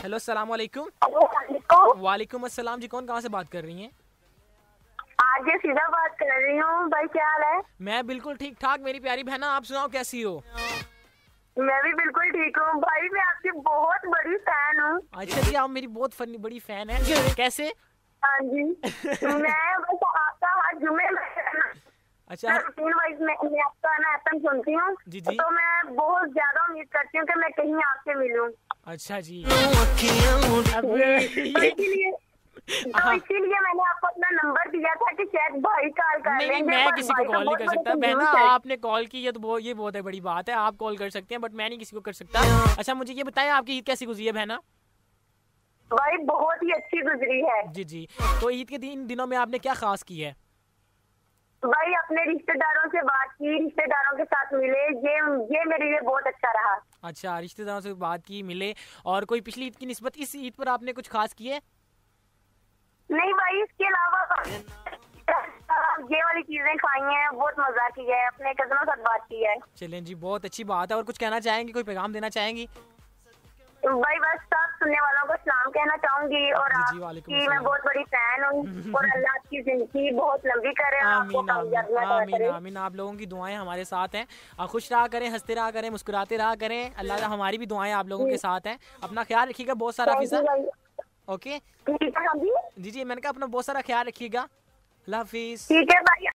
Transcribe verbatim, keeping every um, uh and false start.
Hello, अस्सलाम वालेकुम। वालेकुम अस्सलाम जी, कौन कहाँ से बात कर रही हैं? आज सीधा बात कर रही हूँ भाई, क्या हाल है? मैं बिल्कुल ठीक ठाक मेरी प्यारी बहना, आप सुनाओ कैसी हो? मैं भी बिल्कुल ठीक हूँ भाई, मैं आपकी बहुत बड़ी फैन हूँ। अच्छा जी, आप मेरी बहुत फनी बड़ी फैन है, कैसे? हाँ जी। मैं बस आपका हर जुमे में अच्छा तीन वाइज में मैं आपका ना एफएम सुनती हूँ, जी जी। तो मैं बहुत ज्यादा उम्मीद करती हूँ कि मैं कहीं आपसे मिलूं। अच्छा जी। अब अब तो ये इसीलिए तो हाँ। इसीलिए मैंने आपको अपना नंबर दिया था कि शायद भाई कॉल कर नहीं नहीं, लेंगे, मैं पर किसी को भाई तो कॉल नहीं बहुत कर बड़े सकता बहना, कंजूस है। आपने कॉल की है तो वो ये बहुत है बड़ी बात है, आप कॉल कर सकते हैं बट मैं नहीं किसी को कर सकता। अच्छा मुझे ये बताएं, आपकी ईद कैसी गुजरी है बहना? भाई बहुत ही अच्छी गुजरी है। जी जी। तो ईद के दिन दिनों में आपने क्या खास की है? भाई अपने रिश्तेदारों से बात की, रिश्तेदारों के साथ मिले, ये ये मेरे लिए बहुत अच्छा रहा। अच्छा, रिश्तेदारों से बात की, मिले, और कोई पिछली ईद की निस्बत इस ईद पर आपने कुछ खास किए? नहीं भाई, इसके अलावा ये वाली चीजें खाई हैं, बहुत मजा किया है, अपने कजनों के साथ बात की है। चलें जी, बहुत अच्छी बात है। और कुछ कहना चाहेंगे, कोई पैगाम देना चाहेंगी? भाई बस सब सुनने वालों को सलाम कहना चाहूंगी, और जी जी, वालेकुम आपकी मैं बहुत बड़ी फैन हूँ, और अल्लाह आपकी जिंदगी बहुत लंबी करे, आपको आमीन आमीन कामयाबियां अता आमीन करे। आमीन। आप लोगों की दुआएं हमारे साथ हैं, आप खुश रहा करें, हंसते रहा करें, मुस्कुराते रहा करें, अल्लाह हमारी भी दुआएं आप लोगों के साथ हैं। अपना ख्याल रखिएगा बहुत सारा थैंक फिजा। यू भाई। ओके ठीक है हाँ जी, जी जी, मैंने कहा अपना बहुत सारा ख्याल रखिएगा। अल्लाह हाफिज। ठीक है भाई।